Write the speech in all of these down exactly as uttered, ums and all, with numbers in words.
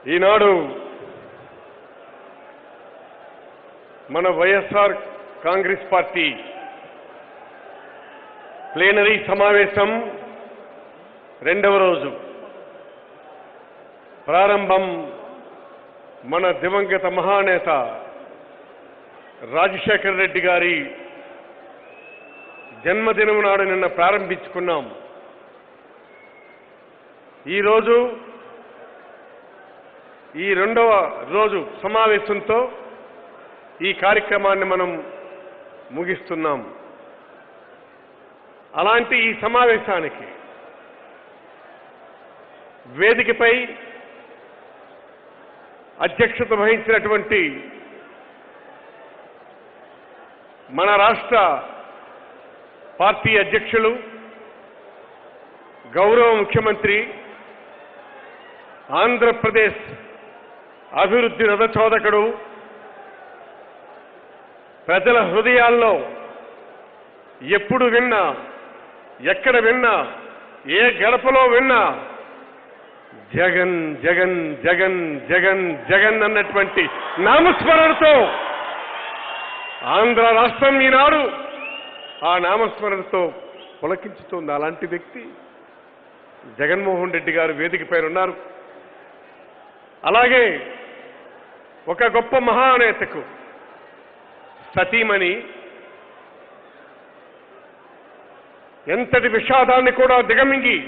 ఈనాడు మన YSR Congress party plenary సమావేశం రెండవ రోజు ప్రారంభం మన దివంగత మహానేత రాజశేఖర రెడ్డి గారి జన్మదినం నాడు నిన్న ప్రారంభించుకున్నాం. ఈరోజు ఈ రెండవ రోజు సమావేశంతో ఈ కార్యక్రమాన్ని మనం ముగిస్తున్నాం. అలాంటి ఈ సమావేశానికి వేదికపై అధ్యక్షత వహించినటువంటి మన రాష్ట్ర పార్టీ అధ్యక్షులు గౌరవ ముఖ్యమంత్రి ఆంధ్రప్రదేశ్ అభివృద్ధి రథచోదకుడు ప్రజల హృదయాల్లో ఎప్పుడు విన్నా ఎక్కడ విన్నా ఏ గడపలో విన్నా జగన్ జగన్ జగన్ జగన్ జగన్ అన్నటువంటి నామస్మరణతో ఆంధ్ర రాష్ట్రం ఈనాడు ఆ నామస్మరణతో పులకించుతోంది. అలాంటి వ్యక్తి జగన్మోహన్ రెడ్డి గారు వేదికపై ఉన్నారు. అలాగే ఒక గొప్ప మహానేతకు సతీమణి ఎంతటి విషాదాన్ని కూడా దిగమింగి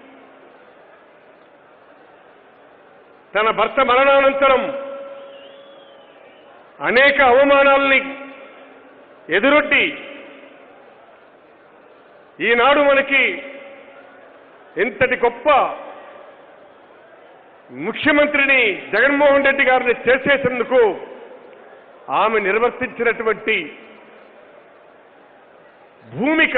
తన భర్త మరణానంతరం అనేక అవమానాలని ఎదురొడ్డి ఈనాడు మనకి ఎంతటి గొప్ప ముఖ్యమంత్రిని జగన్మోహన్ రెడ్డి గారిని చేసేందుకు ఆమె నిర్వర్తించినటువంటి భూమిక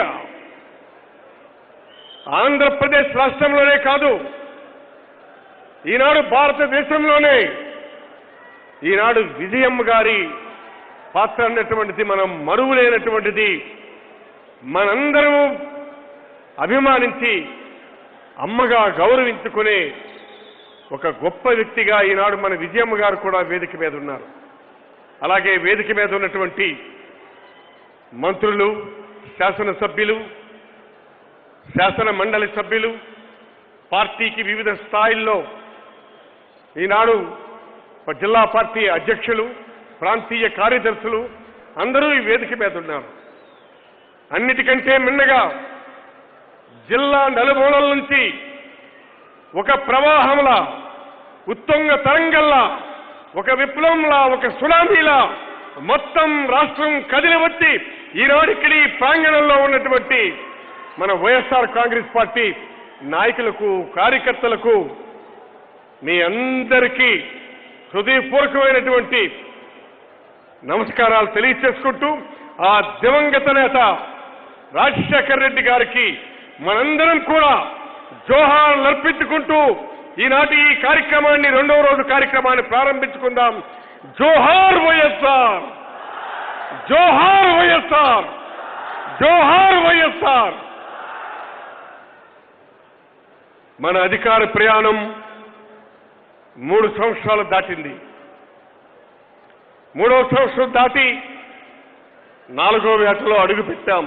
ఆంధ్రప్రదేశ్ రాష్ట్రంలోనే కాదు, ఈనాడు భారతదేశంలోనే ఈనాడు విజయమ్మ గారి పాత్ర అన్నటువంటిది మనం మరువులేనటువంటిది మనందరము అభిమానించి అమ్మగా గౌరవించుకునే ఒక గొప్ప వ్యక్తిగా ఈనాడు మన విజయమ్మ గారు కూడా వేదిక మీద ఉన్నారు. అలాగే వేదిక మీద ఉన్నటువంటి మంత్రులు, శాసనసభ్యులు, శాసన మండలి సభ్యులు, పార్టీకి వివిధ స్థాయిల్లో ఈనాడు జిల్లా పార్టీ అధ్యక్షులు, ప్రాంతీయ కార్యదర్శులు అందరూ ఈ వేదిక మీద ఉన్నారు. అన్నిటికంటే మిన్నగా జిల్లా నలుమూలల నుంచి ఒక ప్రవాహంలా, ఉత్తుంగ తరంగంలా, ఒక విప్లవంలా, ఒక సునామీలా మొత్తం రాష్ట్రం కదిలి వచ్చి ఈనాడు ఇక్కడ ఈ ప్రాంగణంలో ఉన్నటువంటి మన వైఎస్ఆర్ కాంగ్రెస్ పార్టీ నాయకులకు, కార్యకర్తలకు మీ అందరికీ హృదయపూర్వకమైనటువంటి నమస్కారాలు తెలియచేసుకుంటూ ఆ దివంగత నేత రాజశేఖర రెడ్డి గారికి మనందరం కూడా జోహార్లు అర్పించుకుంటూ ఈనాటి ఈ కార్యక్రమాన్ని రెండవ రోజు కార్యక్రమాన్ని ప్రారంభించుకుందాం. జోహార్ వైఎస్ఆర్, జోహార్ వైఎస్ఆర్, జోహార్ వైఎస్ఆర్. మన అధికార ప్రయాణం మూడు సంవత్సరాలు దాటింది. మూడవ సంవత్సరం దాటి నాలుగో వేటలో అడుగు పెట్టాం.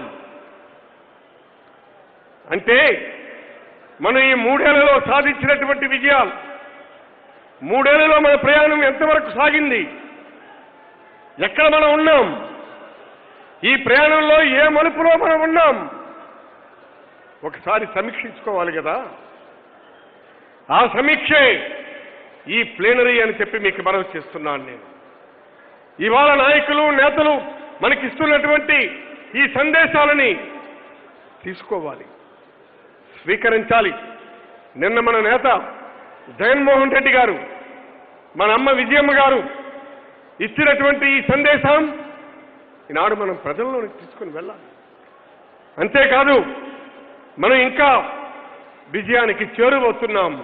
అంటే మనం ఈ మూడేళ్లలో సాధించినటువంటి విజయాలు, మూడేళ్లలో మన ప్రయాణం ఎంతవరకు సాగింది, ఎక్కడ మనం ఉన్నాం, ఈ ప్రయాణంలో ఏ మలుపులో మనం ఉన్నాం ఒకసారి సమీక్షించుకోవాలి కదా. ఆ సమీక్షే ఈ ప్లేనరీ అని చెప్పి మీకు మనవి చేస్తున్నాను. నేను ఇవాళ నాయకులు, నేతలు మనకిస్తున్నటువంటి ఈ సందేశాలని తీసుకోవాలి, స్వీకరించాలి. నిన్న మన నేత జగన్మోహన్ రెడ్డి గారు, మన అమ్మ విజయమ్మ గారు ఇచ్చినటువంటి ఈ సందేశం ఈనాడు మనం ప్రజల్లోకి తీసుకుని వెళ్ళాలి. అంతేకాదు మనం ఇంకా విజయానికి చేరువవుతున్నాం.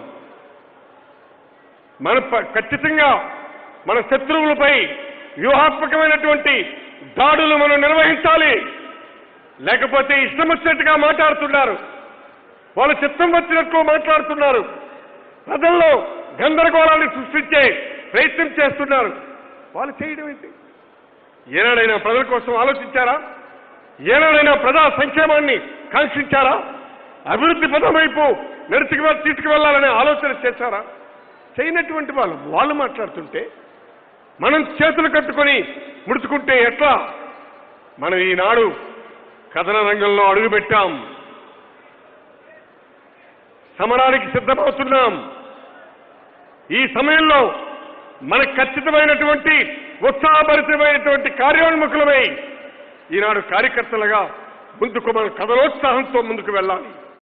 మన ఖచ్చితంగా మన శత్రువులపై వ్యూహాత్మకమైనటువంటి దాడులు మనం నిర్వహించాలి. లేకపోతే ఇష్టం వచ్చినట్టుగా మాట్లాడుతున్నారు, వాళ్ళు చిత్తం వచ్చినట్లు మాట్లాడుతున్నారు. ప్రజల్లో గందరగోళాన్ని సృష్టించే ప్రయత్నం చేస్తున్నారు. వాళ్ళు చేయడం ఏంటి? ఏనాడైనా ప్రజల కోసం ఆలోచించారా? ఏనాడైనా ప్రజా సంక్షేమాన్ని కాంక్షించారా? అభివృద్ధి పదం వైపు నడుచుకు తీసుకువెళ్లాలనే ఆలోచన చేశారా? చేయనటువంటి వాళ్ళు వాళ్ళు మాట్లాడుతుంటే మనం చేతులు కట్టుకొని ముడుచుకుంటే ఎట్లా? మనం ఈనాడు కథన రంగంలో అడుగుపెట్టాం, సమరానికి సిద్ధమవుతున్నాం. ఈ సమయంలో మనకు ఖచ్చితమైనటువంటి ఉత్సాహభరితమైనటువంటి కార్యోన్ముఖులమై ఈనాడు కార్యకర్తలుగా ముందుకు మన కథలోత్సాహంతో ముందుకు వెళ్ళాలి.